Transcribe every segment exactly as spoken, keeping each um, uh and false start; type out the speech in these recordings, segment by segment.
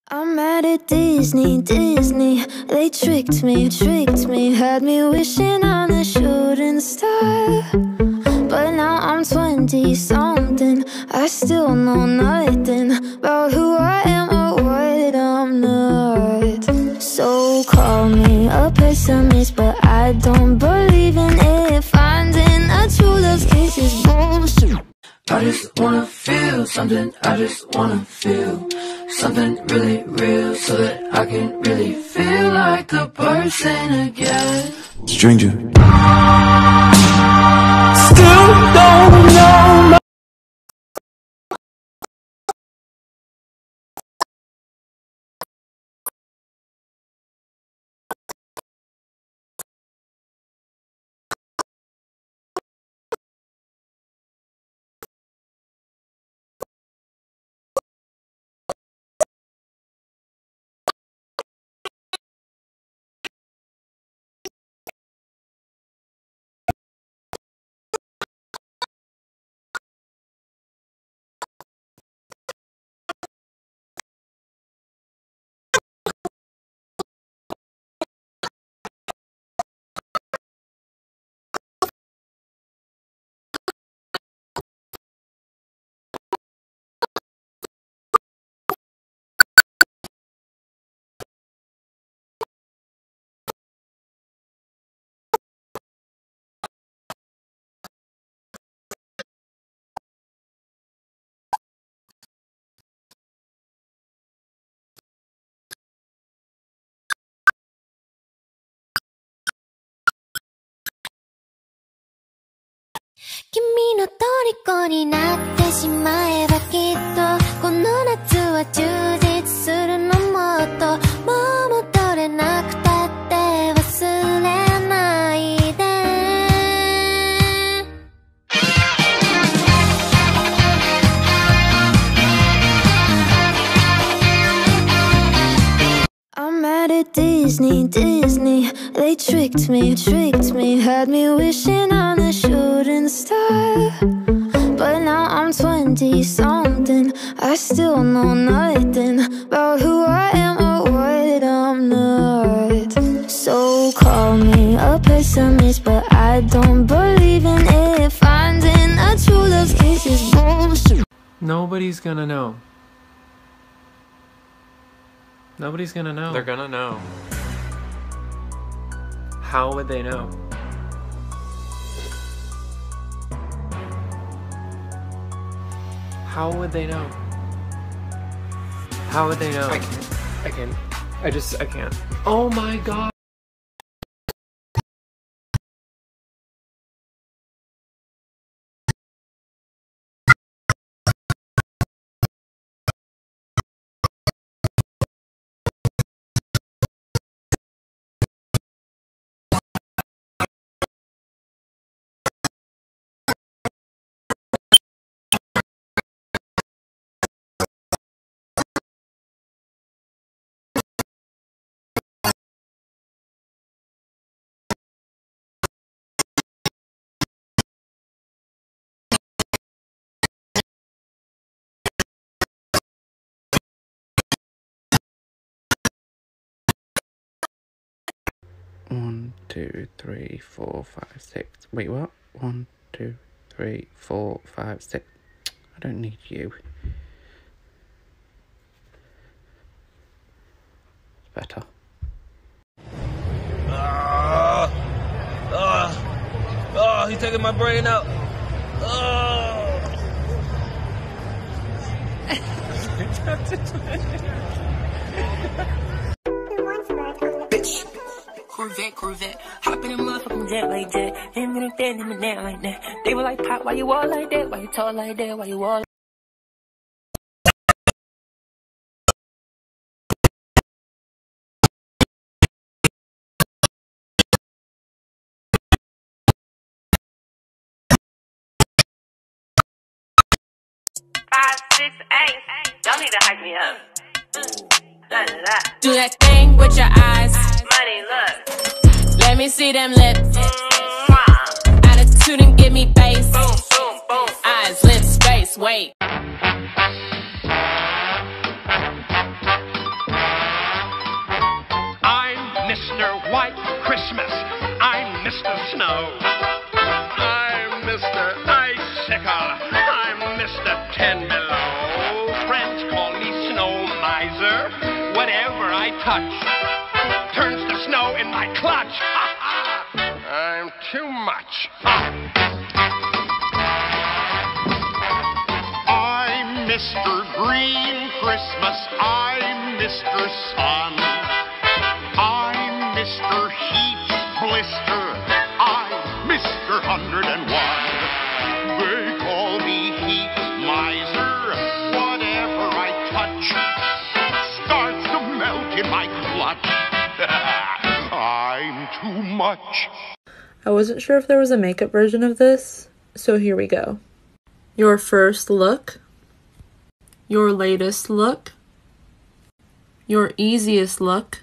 I'm mad at Disney, Disney. They tricked me, tricked me. Had me wishing on a shooting star. But now I'm twenty-something. I still know nothing about who I am or what I'm not. So call me a pessimist, but I don't believe in it. Finding a true love's case is bullshit. I just wanna feel something, I just wanna feel something really real, so that I can really feel like a person again. Stranger. Still don't know my 君の虜になってしまえばきっとこの夏は充実するのもっともう戻れなくたって忘れないで I'm mad at Disney, Disney. They tricked me, tricked me. Had me wishing on a shooting star. But now I'm twenty-something. I still know nothing about who I am or what I'm not. So call me a pessimist, but I don't believe in it. Finding a true love's case is bullshit. Nobody's gonna know. Nobody's gonna know. They're gonna know. How would they know? How would they know? How would they know? I can't. I can't. I just, I can't. Oh my god! One, two, three, four, five, six. Wait, what? One, two, three, four, five, six. I don't need you. It's better. Ah, ah, ah, he's taking my brain out. Oh. Bitch. Corvette, Corvette, hop in a motherfucking jet like that. Him and that, him and that like that. They were like, Pop, why you all like that? Why you talk like that? Why you all Five, six, eight. Y'all need to hype me up. Da, da, da. Do that thing with your eyes. Money, look. Let me see them lips. Mwah. Attitude and give me bass. Boom, boom, boom. Eyes, lips, face, wait. Mister White Christmas. I'm Mister Snow. I'm Mister Icicle. I'm Mister Ten Below. Friends call me Snow Miser. Whatever I touch turns to snow in my clutch. I'm too much. I'm Mister Green Christmas. I'm Mister Sun. I'm Mister Heat Blister. I'm Mister Hundred and One. They call me Heat Miser. Whatever I touch starts to melt in my clutch. I'm too much. I wasn't sure if there was a makeup version of this, so here we go. Your first look, your latest look, your easiest look,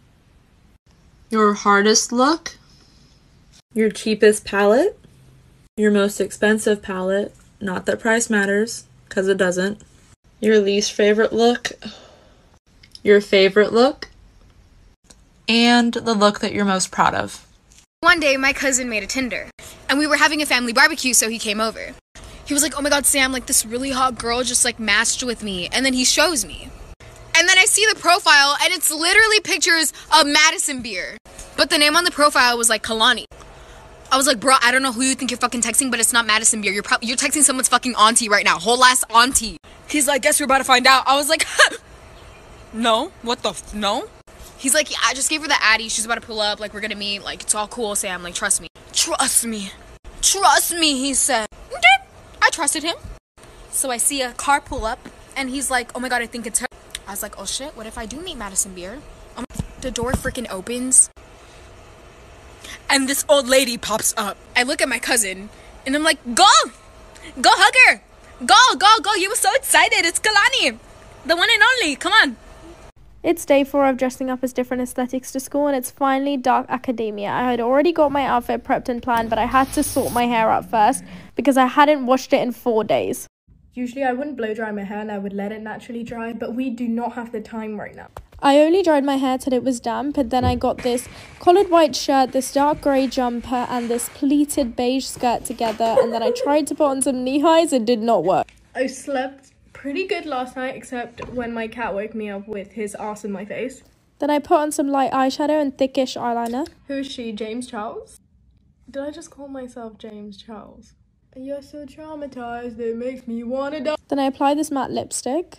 your hardest look, your cheapest palette, your most expensive palette, not that price matters, because it doesn't, your least favorite look, your favorite look, and the look that you're most proud of. One day, my cousin made a Tinder, and we were having a family barbecue, so he came over. He was like, oh my god, Sam, like, this really hot girl just, like, matched with me, and then he shows me. And then I see the profile, and it's literally pictures of Madison beer. But the name on the profile was, like, Kalani. I was like, bro, I don't know who you think you're fucking texting, but it's not Madison beer. You're, pro- you're texting someone's fucking auntie right now, whole ass auntie. He's like, guess we're about to find out. I was like, no, what the, f- no? He's like, yeah, I just gave her the Addy. She's about to pull up. Like, we're gonna meet. Like, it's all cool, Sam. Like, trust me. Trust me. Trust me, he said. Okay. I trusted him. So I see a car pull up, and he's like, oh my god, I think it's her. I was like, oh shit, what if I do meet Madison Beer? Um, the door freaking opens, and this old lady pops up. I look at my cousin, and I'm like, go! Go hug her! Go, go, go! You were so excited. It's Kalani. The one and only. Come on. It's day four of dressing up as different aesthetics to school, and it's finally dark academia. I had already got my outfit prepped and planned, but I had to sort my hair out first because I hadn't washed it in four days. Usually I wouldn't blow dry my hair and I would let it naturally dry, but we do not have the time right now. I only dried my hair till it was damp, and then I got this collared white shirt, this dark grey jumper, and this pleated beige skirt together, and then I tried to put on some knee highs. It did not work. I slept pretty good last night, except when my cat woke me up with his ass in my face. Then I put on some light eyeshadow and thickish eyeliner. Who is she, James Charles? Did I just call myself James Charles? You're so traumatized, it makes me wanna die. Then I applied this matte lipstick.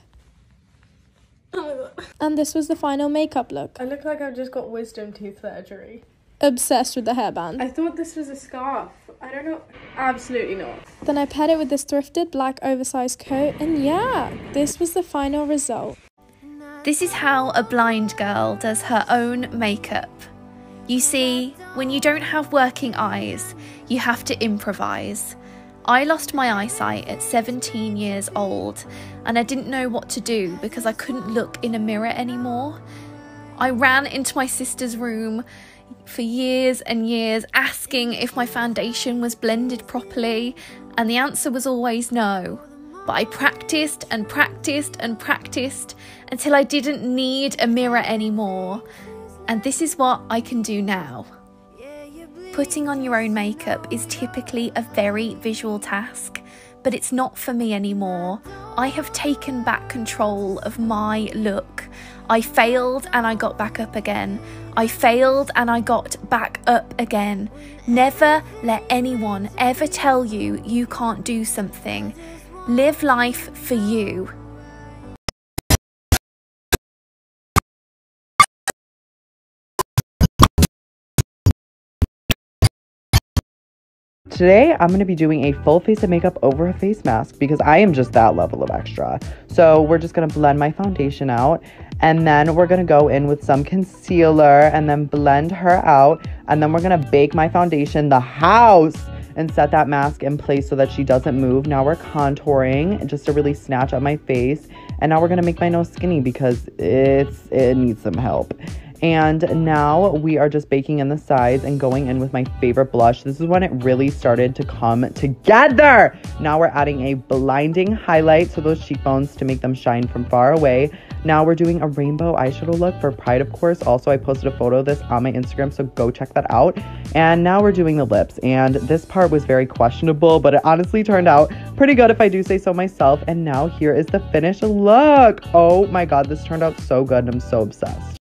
Oh my god. And this was the final makeup look. I look like I've just got wisdom tooth surgery. Obsessed with the hairband. I thought this was a scarf. I don't know. Absolutely not. Then I paired it with this thrifted black oversized coat, and yeah, this was the final result. This is how a blind girl does her own makeup. You see, when you don't have working eyes, you have to improvise. I lost my eyesight at seventeen years old, and I didn't know what to do because I couldn't look in a mirror anymore. I ran into my sister's room for years and years asking if my foundation was blended properly, and the answer was always no. But I practiced and practiced and practiced until I didn't need a mirror anymore. And this is what I can do now. Putting on your own makeup is typically a very visual task, but it's not for me anymore. I have taken back control of my look. I failed and I got back up again. I failed and I got back up again. Never let anyone ever tell you you can't do something. Live life for you. Today, I'm going to be doing a full face of makeup over a face mask because I am just that level of extra. So we're just going to blend my foundation out, and then we're going to go in with some concealer and then blend her out, and then we're going to bake my foundation the house and set that mask in place so that she doesn't move. Now we're contouring just to really snatch up my face, and now we're going to make my nose skinny because it's it needs some help. And now we are just baking in the sides and going in with my favorite blush. This is when it really started to come together. Now we're adding a blinding highlight to those cheekbones to make them shine from far away. Now we're doing a rainbow eyeshadow look for Pride, of course. Also, I posted a photo of this on my Instagram, so go check that out. And now we're doing the lips. And this part was very questionable, but it honestly turned out pretty good if I do say so myself. And now here is the finished look. Oh my God, this turned out so good and I'm so obsessed.